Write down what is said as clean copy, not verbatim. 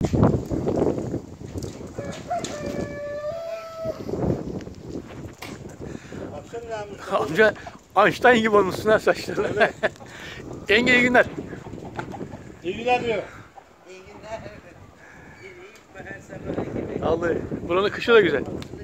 Amca Einstein gibi olmuşsun ha saçlarına. Evet. Yenge iyi günler. İyi günler diyor. İyi günler. İyi, her sabah gibi. Vallahi buranın kışı da güzel.